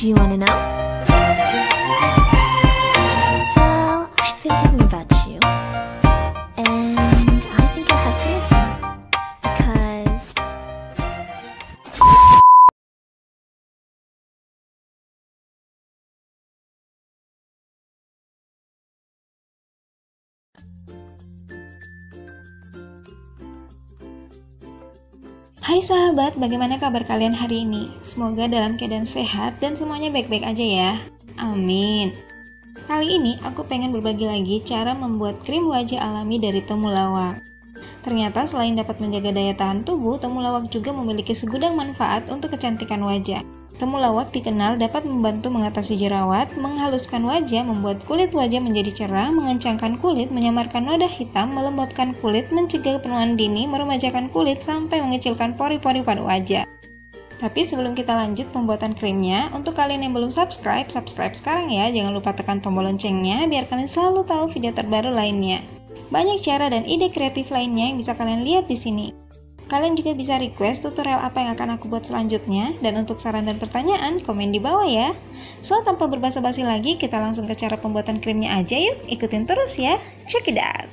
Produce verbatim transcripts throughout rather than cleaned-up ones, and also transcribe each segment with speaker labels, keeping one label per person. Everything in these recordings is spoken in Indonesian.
Speaker 1: Do you wanna know? Well, I've been thinking about you, and I think I have to listen, because
Speaker 2: Hai sahabat, bagaimana kabar kalian hari ini? Semoga dalam keadaan sehat dan semuanya baik-baik aja ya. Amin. Kali ini aku pengen berbagi lagi cara membuat krim wajah alami dari temulawak. Ternyata selain dapat menjaga daya tahan tubuh, temulawak juga memiliki segudang manfaat untuk kecantikan wajah. Temulawak dikenal dapat membantu mengatasi jerawat, menghaluskan wajah, membuat kulit wajah menjadi cerah, mengencangkan kulit, menyamarkan noda hitam, melembabkan kulit, mencegah penuaan dini, meremajakan kulit, sampai mengecilkan pori-pori pada wajah. Tapi sebelum kita lanjut pembuatan krimnya, untuk kalian yang belum subscribe, subscribe sekarang ya. Jangan lupa tekan tombol loncengnya biar kalian selalu tahu video terbaru lainnya. Banyak cara dan ide kreatif lainnya yang bisa kalian lihat di sini. Kalian juga bisa request tutorial apa yang akan aku buat selanjutnya, dan untuk saran dan pertanyaan, komen di bawah ya. So, tanpa berbasa-basi lagi, kita langsung ke cara pembuatan krimnya aja yuk. Ikutin terus ya. Check it out!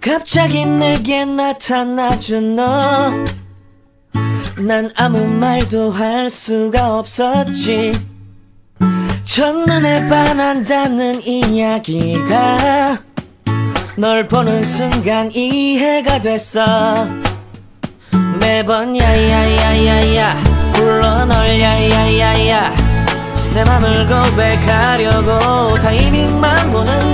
Speaker 3: 갑자기 내게 나타나준 너, 난 아무 말도 할 수가 없었지. 첫눈에 반한다는 이야기가 널 보는 순간 이해가 됐어. 매번 야야야야야 불러 널 야야야야 내 맘을 고백하려고 타이밍만 보는